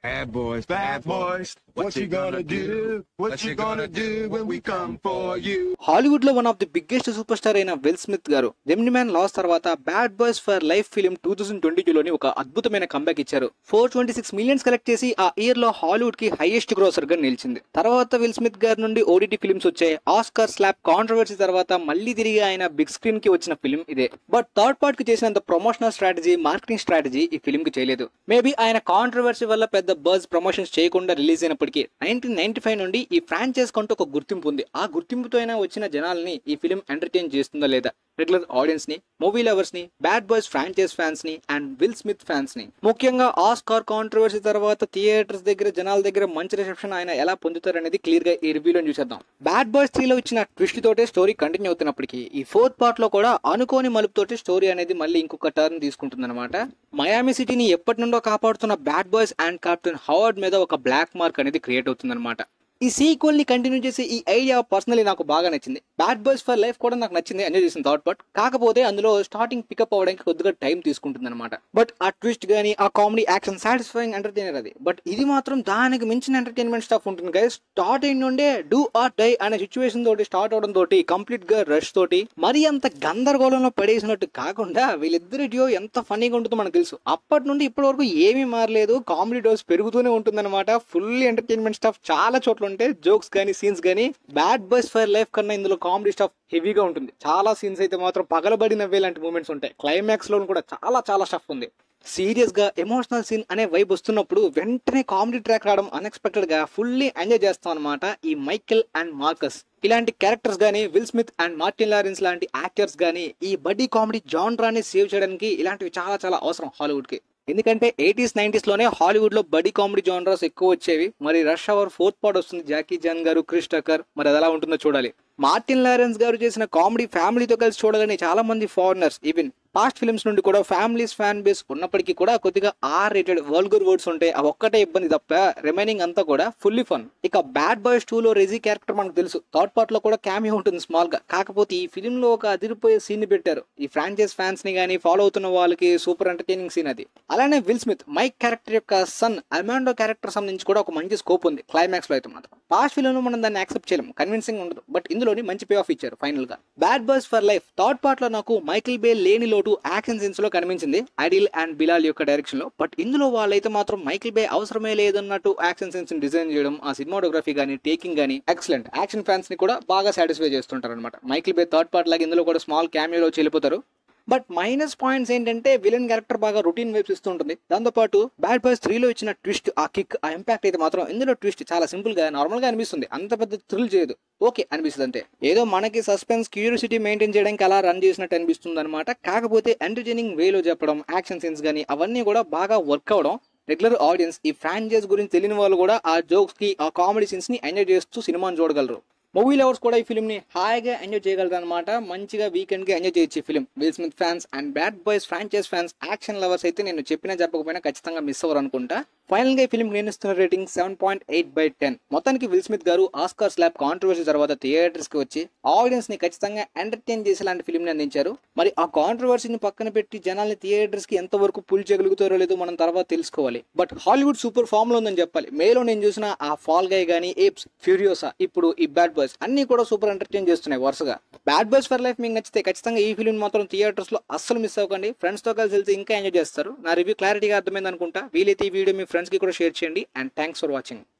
Bad boys, what you gonna do? What you gonna do when we come for you? Hollywood లో one of the biggest super star అయిన Will Smith garu Gemini Man loss తర్వాత Bad Boys for Life film 2022 లోని ఒక అద్భుతమైన comeback ఇచ్చారు. 426 millions collect చేసి ఆ year లో హాలీవుడ్ కి హైయెస్ట్ గ్రోసర్ గా నిలిచింది. తర్వాత విల్ స్మిత్ గారి నుండి ఓటీటీ ఫిల్మ్స్ వచ్చాయి. ఆస్కార్ స్లాప్ కాంట్రవర్సీ తర్వాత మళ్ళీ తిరిగి ఆయన బిగ్ స్క్రీన్ కి వచ్చిన ఫిలిం ఇదే. బట్ థర్డ్ పార్ట్ కి చేసినంత ప్రమోషనల్ స్ట్రాటజీ, మార్కెటింగ్ స్ట్రాటజీ ఈ ఫిలిం కి చేయలేదు. మేబీ ఆయన కాంట్రవర్సీ వల్ల పెద్ద బజ్ ప్రమోషన్స్ చేయకుండా రిలీజ్ అయినప్పటికీ 1995 నుండి ఈ ఫ్రాంచైజ్ కంటూ ఒక గుర్తింపు ఉంది. ఆ గుర్తింపుతో అయినా వచ్చిన జనాల్ని ఈ ఫిలిం ఎంటర్టైన్ చేస్తుందా లేదా, రెగ్యులర్ ఆడియన్స్ ని, మూవీ లవర్స్ ని, బ్యాడ్ బాయ్స్ ఫ్రాంచైజ్ ఫ్యాన్స్ ని అండ్ విల్ స్మిత్ ఫ్యాన్స్ ని. ముఖ్యంగా ఆస్కార్ కాంట్రవర్సీ తర్వాత థియేటర్స్ దగ్గర జనాల దగ్గర మంచి రిసెప్షన్ ఆయన ఎలా పొందుతారనేది క్లియర్ గా ఈ రివ్యూలో చూసేద్దాం. బ్యాడ్ బాయ్స్ 3 లో ఇచ్చిన ట్విస్ట్ తోటే స్టోరీ కంటిన్యూ అవుతున్నప్పటికీ ఈ ఫోర్త్ పార్ట్ లో కూడా అనుకోని మలుపుతోటి స్టోరీ అనేది మళ్ళీ ఇంకొక టర్న్ తీసుకుంటుంది అనమాట. మయామి సిటీని ఎప్పటి నుండో కాపాడుతున్న Bad Boys and captain Howard మీద ఒక బ్లాక్ మార్క్ అనేది క్రియేట్ అవుతుంది అనమాట. ఈ సీక్వెల్ ని కంటిన్యూ చేసి ఈ ఐడియా పర్సనలీ నాకు బాగా నచ్చింది. బ్యాడ్ బాయ్స్ ఫర్ లైఫ్ కూడా నాకు నచ్చింది, ఎంజాయ్ చేసిన థాట్ పార్ట్. కాకపోతే అందులో స్టార్టింగ్ పికప్ అవ్వడానికి కొద్దిగా టైం తీసుకుంటుంది అనమాట. బట్ ఆ ట్విస్ట్ గానీ, ఆ కామెడీ, యాక్షన్ సాటిస్ఫైయింగ్ ఎంటర్టైనర్ అది. బట్ ఇది మాత్రం దానికి మించిన ఎంటర్టైన్మెంట్ స్టఫ్ ఉంటుంది గైస్. స్టార్టింగ్ నుండే డూ ఆర్ డై అనే సిచ్యువేషన్ తోటి స్టార్ట్ అవడం తోటి కంప్లీట్ గా రష్ తోటి మరీ అంత గందరగోళంలో పడేసినట్టు కాకుండా వీళ్ళిద్దరి డ్యూ ఎంత ఫన్నీగా ఉంటుందో మనకు తెలుసు. అప్పటి నుండి ఇప్పటి వరకు ఏమీ మారలేదు, కామెడీ డోస్ పెరుగుతూనే ఉంటుందన్నమాట. ఫుల్ ఎంటర్టైన్మెంట్ స్టఫ్ చాలా చోట్ల ఉంటే జోక్స్ గానీ, సీన్స్ గానీ బ్యాడ్ బాయ్స్ ఫర్ లైఫ్ కన్నా ఇందులో కామెడీ స్టఫ్ హెవీగా ఉంటుంది. చాలా సీన్స్ అయితే మాత్రం పగలబడి నవ్వే లాంటి మూమెంట్స్ ఉంటాయి. క్లైమాక్స్ లో కూడా చాలా స్టఫ్ ఉంది. సీరియస్ గా ఎమోషనల్ సీన్ అనే వైబ్ వస్తున్నప్పుడు వెంటనే కామెడీ ట్రాక్ రావడం అన్ఎక్స్పెక్టెడ్ గా ఫుల్లీ ఎంజాయ్ చేస్తాం అనమాట. ఈ మైకెల్ అండ్ మార్కస్ ఇలాంటి క్యారెక్టర్స్ గానీ, Will Smith and Martin Lawrence లాంటి యాక్టర్స్ గానీ ఈ బడ్డీ కామెడీ జాన్రాని సేవ్ చేయడానికి ఇలాంటివి చాలా అవసరం హాలీవుడ్ కి. ఎందుకంటే 80s 90s లోనే హాలీవుడ్ లో బడ్డీ కామెడీ జానరాస్ ఎక్కువ వచ్చేవి. మరి రష్ అవర్ ఫోర్త్ పార్ట్ వస్తుంది, జాకీ చాన్ గారు, క్రిస్ టక్కర్, మరి అది ఎలా ఉంటుందో చూడాలి. మార్టిన్ లారెన్స్ గారు చేసిన కామెడీ ఫ్యామిలీతో కలిసి చూడాలని చాలా మంది ఫారినర్స్, ఈవెన్ పాస్ట్ ఫిల్మ్స్ నుండి కూడా ఫ్యామిలీస్ ఫ్యాన్ బేస్ ఉన్నప్పటికీ కూడా కొద్దిగా ఆర్ రేటెడ్ వల్గర్ వర్డ్స్ ఉంటాయి. అవి ఒక్కటే ఇబ్బంది తప్ప రిమైనింగ్ అంతా కూడా ఫుల్లీ ఫన్. ఇక బ్యాడ్ బాయ్స్ 2 లో రెజీ క్యారెక్టర్ మనకు తెలుసు. థర్డ్ పార్ట్ లో కూడా క్యామియో ఉంటుంది స్మాల్ గా. కాకపోతే ఈ ఫిలిం లో ఒక అదిరిపోయే సీన్ ని పెట్టారు. ఈ ఫ్రాంచైజ్ ఫ్యాన్స్ ని గానీ, ఫాలో అవుతున్న వాళ్ళకి సూపర్ ఎంటర్టైనింగ్ సీన్ అది. అలానే విల్ స్మిత్ మైక్ క్యారెక్టర్ యొక్క సన్ అమాండో క్యారెక్టర్ సంబంధించి కూడా ఒక మంచి స్కోప్ ఉంది క్లైమాక్స్ లో అయితే మాత్రం. పాస్ట్ ఫిలిం లో మనం దాన్ని యాక్సెప్ట్ చేయలేం, కన్విన్సింగ్ ఉండదు. బట్ ఇందులోని మంచి పే ఆఫ్ ఇచ్చారు ఫైనల్ గా. Bad Boys for Life third part లో నాకు మైకిల్ బే లేని లోటు యాక్షన్ సీన్స్ లో కనిపించింది అడిల్ అండ్ బిలాల్ యొక్క డైరెక్షన్ లో. బట్ ఇందులో వాళ్ళైతే మాత్రం మైకిల్ బే అవసరమే లేదన్నట్టు యాక్షన్ సీన్స్ డిజైన్ చేయడం, ఆ సినిమాటోగ్రఫీ గానీ, టేకింగ్ గానీ ఎక్సలెంట్. యాక్షన్ ఫ్యాన్స్ ని కూడా బాగా సాటిస్ఫై చేస్తుంటారు అనమాట. మైకిల్ బే థర్డ్ పార్ట్ లాగా ఇందులో కూడా స్మాల్ క్యామియోలో వెళ్ళిపోతారు. బట్ మైనస్ పాయింట్స్ ఏంటంటే విలన్ క్యారెక్టర్ బాగా రొటీన్ వైబ్స్ ఇస్తుంటుంది. దాంతోపాటు బ్యాడ్ బాయ్స్ 3 లో ఇచ్చిన ట్విస్ట్, ఆ కిక్, ఆ ఇంపాక్ట్ అయితే మాత్రం ఇందులో ట్విస్ట్ చాలా సింపుల్ గా నార్మల్ గా అనిపిస్తుంది. అంత పెద్ద థ్రిల్ చేయదు, ఓకే అనిపిస్తుంది అంతే. ఏదో మనకి సస్పెన్స్, క్యూరియాసిటీ మెయింటైన్ చేయడానికి అలా రన్ చేసినట్టు అనిపిస్తుంది అనమాట. కాకపోతే ఎంటర్టైనింగ్ వేలో చెప్పడం, యాక్షన్ సీన్స్ గానీ అవన్నీ కూడా బాగా వర్క్ అవడం, రెగ్యులర్ ఆడియన్స్, ఈ ఫ్రాంచైజ్ గురించి తెలియని వాళ్ళు కూడా ఆ జోక్స్ కి, ఆ కామెడీ సీన్స్ ని ఎంజాయ్ చేస్తూ సినిమాని చూడగలరు. మూవీ లవర్స్ కూడా ఈ ఫిల్మ్ ని హాయిగా ఎంజాయ్ చేయగలరు అనమాట. మంచిగా వీకెండ్ కి ఎంజాయ్ చేయొచ్చు ఈ film. Will Smith fans and Bad Boys franchise fans, action lovers అయితే నేను చెప్పినా చెప్పకపోయినా ఖచ్చితంగా మిస్ అవ్వరు అనుకుంటా. ఫైనల్ గా ఈ ఫిల్మ్ నేను ఇస్తున్న రేటింగ్ 7.8/10. మొత్తానికి Will Smith garu Oscar slap controversy తర్వాత థియేటర్స్ కి వచ్చి ఆడియన్స్ ని ఖచ్చితంగా ఎంటర్టైన్ చేసేలాంటి ఫిల్మ్ ని అందించారు. మరి ఆ కాంట్రవర్సీని పక్కన పెట్టి జనాల్ని థియేటర్స్ కి ఎంత వరకు పుల్ చేయగలుగుతారో లేదో మనం తర్వాత తెలుసుకోవాలి. బట్ హాలీవుడ్ సూపర్ ఫామ్ లో ఉందని చెప్పాలి. మేలో నేను చూసిన ఆ ఫాల్ గై గానీ, ఏప్స్, ఫ్యూరియోసా, ఇప్పుడు ఈ బ్యాడ్ బాయ్స్ అన్ని కూడా సూపర్ ఎంటర్టైన్ చేస్తున్నాయి వరుసగా. బ్యాడ్ బాయ్స్ ఫర్ లైఫ్ మీకు నచ్చితే ఖచ్చితంగా ఈ ఫిల్మ్ మాత్రం థియేటర్స్ లో అస్సలు మిస్ అవ్వకండి. ఫ్రెండ్స్ తో కలిసి వెళ్తే ఇంకా ఎంజాయ్ చేస్తారు. నా రివ్యూ క్లారిటీగా అర్థమైంది అనుకుంటా. వీలైతే ఈ వీడియో మీ ఫ్రెండ్స్ కి కూడా షేర్ చేయండి. And thanks for watching.